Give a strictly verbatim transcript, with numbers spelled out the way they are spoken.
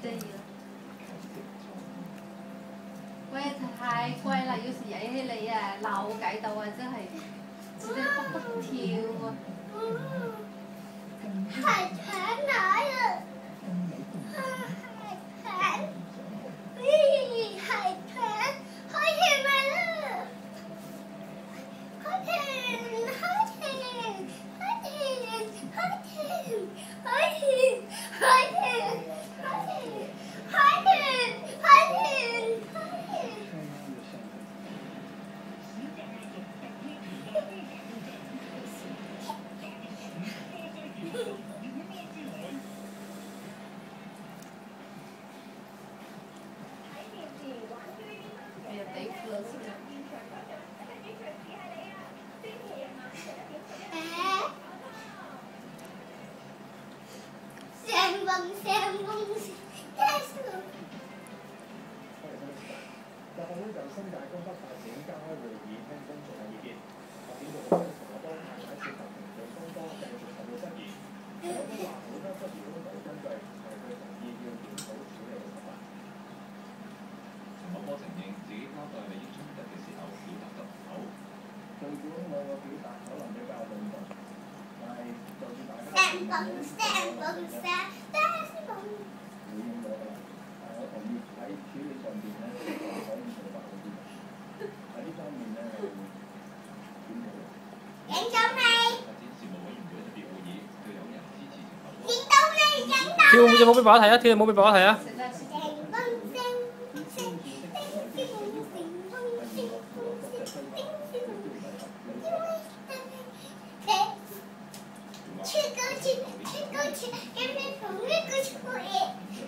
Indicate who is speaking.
Speaker 1: 得意啦。喂，太貴啦！要是曳起你啊，扭計到啊，真係自己卜卜跳啊！
Speaker 2: 海豚來了，海豚，咦，海豚，海豚來了，海豚，海豚，海豚，海豚，海豚，海豚，海豚，海豚，海豚。
Speaker 1: 哎呀，得哭了，是不是？
Speaker 2: 旋風旋風加速。
Speaker 3: 立法會就新界東北發展加開會議，聽公眾嘅意見。發展局局長陳茂波太太涉及同樣風波，繼續受到質疑。陳茂波話：好多質疑都冇根據，係佢同意要檢討處理嘅手法。
Speaker 4: 陳茂波承認自己交代利益衝突嘅時候表達得唔好。
Speaker 3: 儘管我嘅表達可能比較動盪，但係就算大家
Speaker 2: 旋風旋風旋風。
Speaker 3: 回應我㗎啦。但係我同意喺處理上邊咧，可以做得好啲。喺呢方面咧，我會檢討。
Speaker 2: 影到未？
Speaker 4: 發展事務委員會特別會議，對有人支持陳茂波。
Speaker 2: 影到未？影到未？
Speaker 5: 跳舞隻舞俾爸爸睇啊！跳隻舞俾爸爸睇啊！
Speaker 1: 實在是。
Speaker 2: 去过去，去过去，跟着朋友过去过夜。